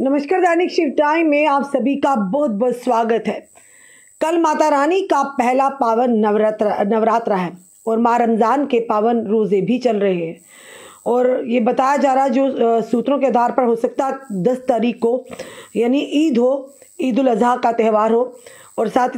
नमस्कार, दैनिक शिव टाइम में आप सभी का बहुत बहुत स्वागत है। कल माता रानी का पहला पावन नवरात्र है और माँ रमज़ान के पावन रोज़े भी चल रहे हैं। और ये बताया जा रहा है जो सूत्रों के आधार पर हो सकता है 10 तारीख को यानी ईद उल अजहा का त्यौहार हो। और साथ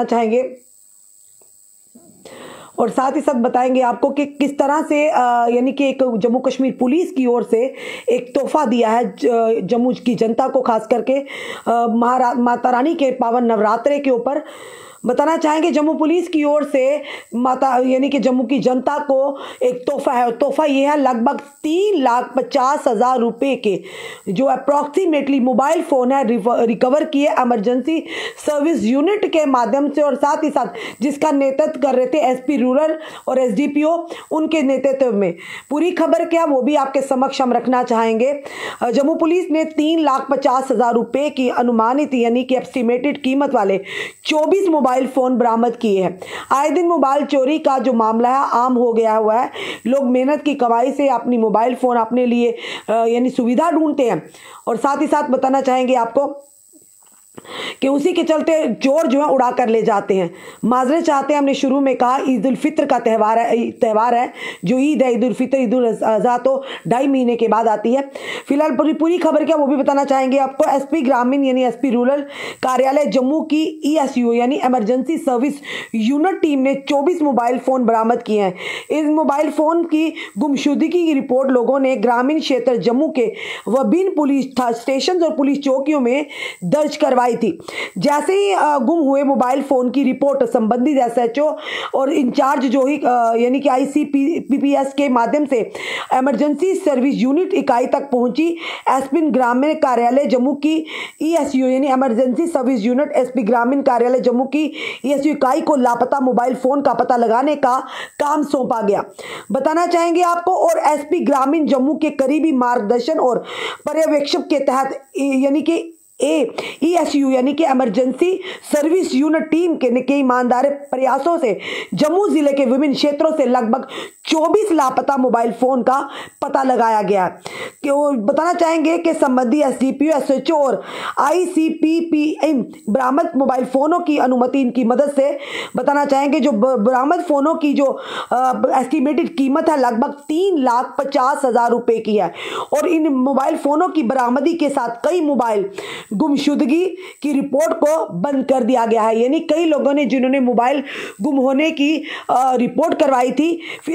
ही साथ बताएंगे आपको कि किस तरह से यानी कि एक जम्मू कश्मीर पुलिस की ओर से एक तोहफा दिया है जम्मू की जनता को, खास करके माता रानी के पावन नवरात्रे के ऊपर। बताना चाहेंगे जम्मू पुलिस की ओर से यानी कि जम्मू की जनता को एक तोहफा है। तोहफा ये है लगभग 3,50,000 रुपये के जो अप्रॉक्सीमेटली मोबाइल फ़ोन है रिकवर किए एमरजेंसी सर्विस यूनिट के माध्यम से। और साथ ही साथ जिसका नेतृत्व कर रहे थे एसपी रूरल और एसडीपीओ, उनके नेतृत्व में। पूरी खबर क्या वो भी आपके समक्ष हम रखना चाहेंगे। जम्मू पुलिस ने 3,50,000 रुपये की अनुमानित यानी कि एस्टिमेटेड कीमत वाले 24 मोबाइल फोन बरामद किए हैं। आए दिन मोबाइल चोरी का जो मामला है आम हो गया हुआ है। लोग मेहनत की कमाई से अपनी मोबाइल फोन अपने लिए यानी सुविधा ढूंढते हैं। और साथ ही साथ बताना चाहेंगे आपको कि उसी के चलते चोर जो है उड़ा कर ले जाते हैं। माजरे चाहते हैं, हमने शुरू में कहा ईद उल फित्र का त्यौहार है जो ईद है ईद उल फित्र, ईद उल अज़हा तो 2.5 महीने के बाद आती है। फिलहाल पूरी खबर क्या वो भी बताना चाहेंगे आपको। एसपी ग्रामीण यानी एसपी रूरल कार्यालय जम्मू की ESU यानी इमरजेंसी सर्विस यूनिट टीम ने 24 मोबाइल फोन बरामद किए हैं। इस मोबाइल फोन की गुमशुदगी की रिपोर्ट लोगों ने ग्रामीण क्षेत्र जम्मू के विभिन्न पुलिस स्टेशन और पुलिस चौकियों में दर्ज करवाई थी। जैसे ही गुम हुए मोबाइल फोन की रिपोर्ट संबंधित SHO और इंचार्ज जो ही यानी कि ICPPS के माध्यम से इमरजेंसी सर्विस यूनिट इकाई तक पहुंची। एसपी ग्रामीण कार्यालय जम्मू की ESU यानी इमरजेंसी सर्विस यूनिट एसपी ग्रामीण कार्यालय जम्मू की ESU इकाई को लापता मोबाइल फोन का पता लगाने का काम सौंपा गया। बताना चाहेंगे आपको। और एसपी ग्रामीण जम्मू के करीबी मार्गदर्शन और पर्यवेक्षक के तहत यानी कि ESU यानी कि इमरजेंसी सर्विस यूनिट टीम के ईमानदार प्रयासों से जम्मू जिले के विभिन्न क्षेत्रों से लगभग 24 लापता मोबाइल फोन का पता लगाया गया। बताना चाहेंगे कि संबंधी SDPO SHO और ICPPM बरामद मोबाइल फोनों की अनुमति इनकी मदद से बताना चाहेंगे जो बरामद फोनों की जो एस्टिमेटेड कीमत है लगभग 3,50,000 रुपये की है। और इन मोबाइल फोनों की बरामदी के साथ कई मोबाइल गुमशुदगी की रिपोर्ट को बंद कर दिया गया है। यानी कई लोगों ने जिन्होंने मोबाइल गुम होने की रिपोर्ट करवाई थी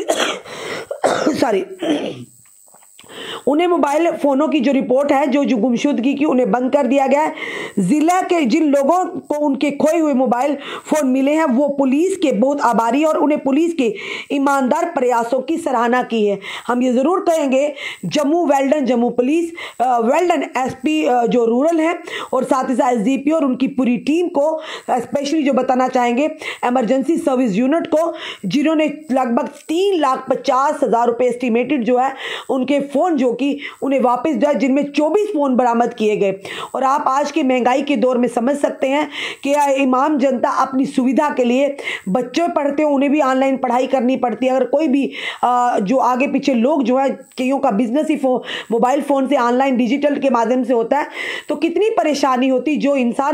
उन्हें मोबाइल फोनों की जो रिपोर्ट है जो गुमशुदगी की उन्हें बंद कर दिया गया है। जिला के जिन लोगों को उनके खोए हुए मोबाइल फोन मिले हैं वो पुलिस के बहुत आभारी और उन्हें पुलिस के ईमानदार प्रयासों की सराहना की है। हम ये जरूर कहेंगे Jammu well done, Jammu police well done, SP जो रूरल है और साथ ही साथ SDPO और उनकी पूरी टीम को स्पेशली जो बताना चाहेंगे इमरजेंसी सर्विस यूनिट को जिन्होंने लगभग 3,50,000 रुपये एस्टिमेटेड जो है उनके फोन जो कि उन्हें वापस दिया, जिनमें 24 फोन बरामद किए गए। और आप आज की महंगाई के दौर में समझ सकते हैं कि इमाम जनता अपनी सुविधा के लिए बच्चे पढ़ते हैं, उन्हें भी ऑनलाइन पढ़ाई करनी पड़ती है। अगर कोई भी जो आगे पीछे लोग जो है कईयों का बिजनेस ही मोबाइल फोन से ऑनलाइन डिजिटल के माध्यम से होता है तो कितनी परेशानी होती। जो इंसान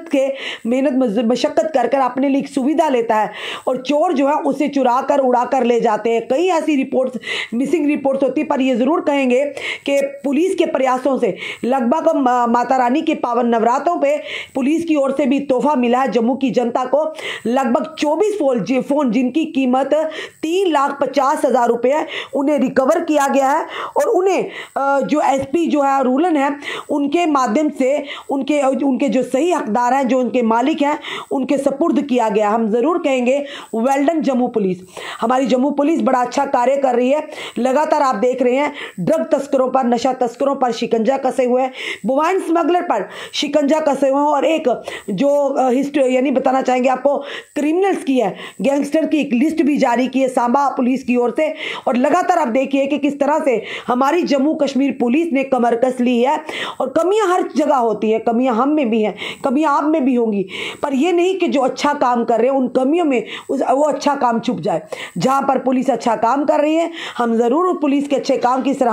मेहनत मशक्कत कर अपने लिए सुविधा लेता है और चोर जो है उसे चुरा कर उड़ा कर ले जाते हैं। कई ऐसी रिपोर्ट्स मिसिंग रिपोर्ट्स होती है। पर ये जरूर कहेंगे कि पुलिस के प्रयासों से लगभग माता रानी के पावन नवरात्रों पे पुलिस की ओर से भी तोहफा मिला है जम्मू की जनता को। लगभग 24 फोन जिनकी कीमत 3,50,000 रुपये है उन्हें रिकवर किया गया है। और उन्हें जो एसपी जो है रूरल है उनके माध्यम से उनके जो सही हकदार हैं, जो उनके मालिक हैं, उनके सपुर्द किया गया। हम जरूर कहेंगे वेल्डन जम्मू पुलिस। हमारी जम्मू पुलिस बड़ा अच्छा कार्य कर रही है। लगातार आप देख रहे हैं ड्रग तस्करों पर, नशा तस्करों पर शिकंजा कसे हुए, मोबाइल स्मगलर पर शिकंजा कसे हुए और एक जो हिस्ट्री यानी बताना चाहेंगे आपको क्रिमिनल्स की है, गैंगस्टर की एक लिस्ट भी जारी की है सांबा पुलिस की ओर से। और लगातार आप देखिए कि किस तरह से हमारी जम्मू कश्मीर पुलिस ने कमर कस ली है। और कमियां हर जगह होती है, कमियां हम में भी हैं, कमियां आप में भी होंगी, पर यह नहीं कि जो अच्छा काम कर रहे हैं उन कमियों में वो अच्छा काम छुप जाए। जहां पर पुलिस अच्छा काम कर रही है हम जरूर पुलिस के अच्छे काम की सराहना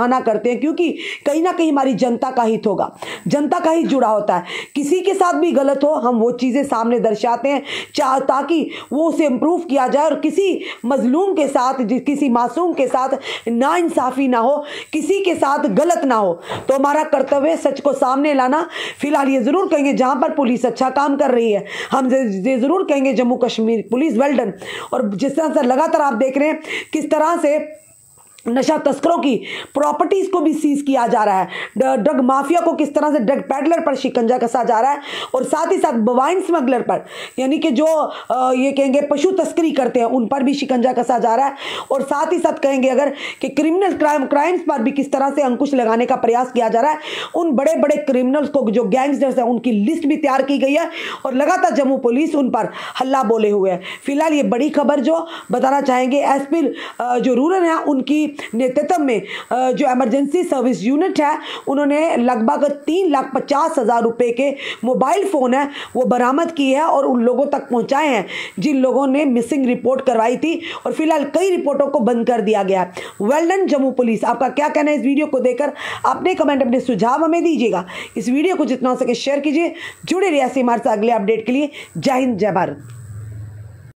सराहना करते हैं, क्योंकि कहीं ना कहीं हमारी जनता का हित होगा, जनता का हित जुड़ा होता है। किसी के साथ भी गलत हो हम वो चीज़ें सामने दर्शाते हैं ताकि वो उसे इम्प्रूव किया जाए और किसी मजलूम के साथ, किसी मासूम के साथ नाइंसाफ़ी ना हो, किसी के साथ गलत ना हो। तो हमारा कर्तव्य है सच को सामने लाना। फिलहाल ये ज़रूर कहेंगे जहाँ पर पुलिस अच्छा काम कर रही है, हम ये ज़रूर कहेंगे Jammu Kashmir police well done. और जिस तरह से लगातार आप देख रहे हैं किस तरह से नशा तस्करों की प्रॉपर्टीज को भी सीज किया जा रहा है, ड्रग माफिया को किस तरह से ड्रग पैडलर पर शिकंजा कसा जा रहा है, और साथ ही साथ बवाइन स्मगलर पर, यानी कि जो ये कहेंगे पशु तस्करी करते हैं उन पर भी शिकंजा कसा जा रहा है। और साथ ही साथ कहेंगे अगर कि क्रिमिनल क्राइम्स पर भी किस तरह से अंकुश लगाने का प्रयास किया जा रहा है। उन बड़े बड़े क्रिमिनल्स को, जो गैंगस्टर्स हैं, उनकी लिस्ट भी तैयार की गई है और लगातार जम्मू पुलिस उन पर हल्ला बोले हुए है। फिलहाल ये बड़ी खबर जो बताना चाहेंगे, एसपी जो रूरल है उनकी नेतृत्व में जो इमरजेंसी सर्विस यूनिट है उन्होंने लगभग 3,50,000 रुपए के मोबाइल फोन है वो बरामद किए हैं और उन लोगों तक पहुंचाए हैं जिन लोगों ने मिसिंग रिपोर्ट करवाई थी। और फिलहाल कई रिपोर्टों को बंद कर दिया गया है। Well done Jammu police. आपका क्या कहना है इस वीडियो को देखकर? अपने कमेंट, अपने सुझाव हमें दीजिएगा। इस वीडियो को जितना हो सके शेयर कीजिए। जुड़े रहिए ऐसे हमारे साथ अगले अपडेट के लिए। जय हिंद, जय भारत।